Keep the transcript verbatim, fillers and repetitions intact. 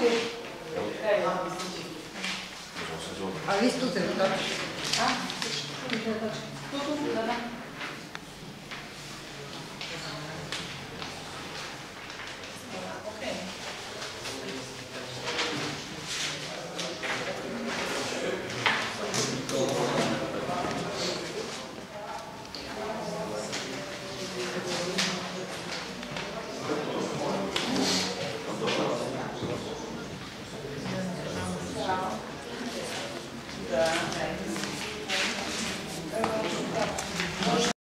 A vi ste uzeli točku? A? Tu, tu, da, da.